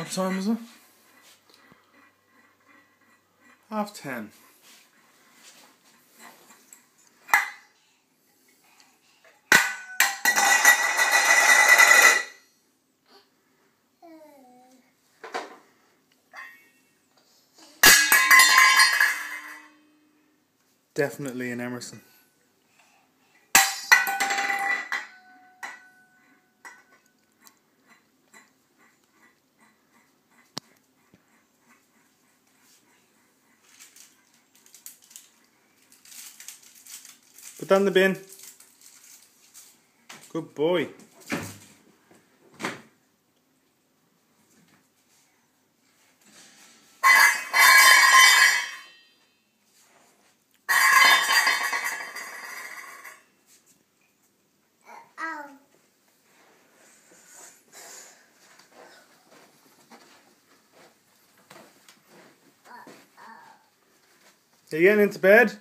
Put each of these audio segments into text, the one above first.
What time is it? 10:30. Definitely an Emerson. Put that in the bin. Good boy. Are you getting into bed?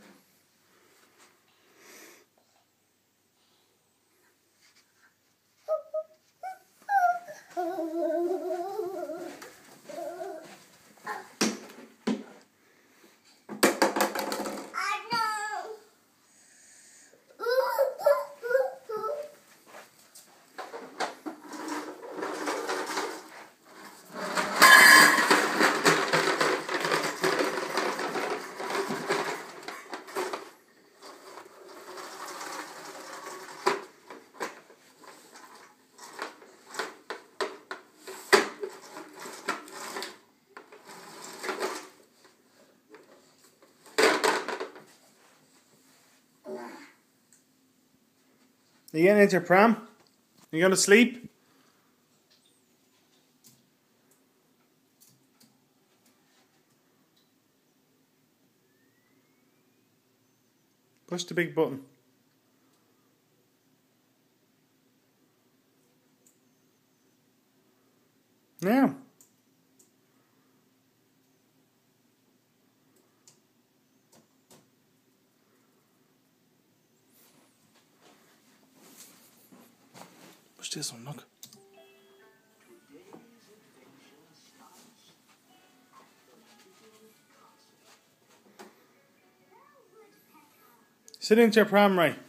Are you getting into your pram? You going to sleep? Push the big button. Now. Push this one, look. Sit into your pram, Ray.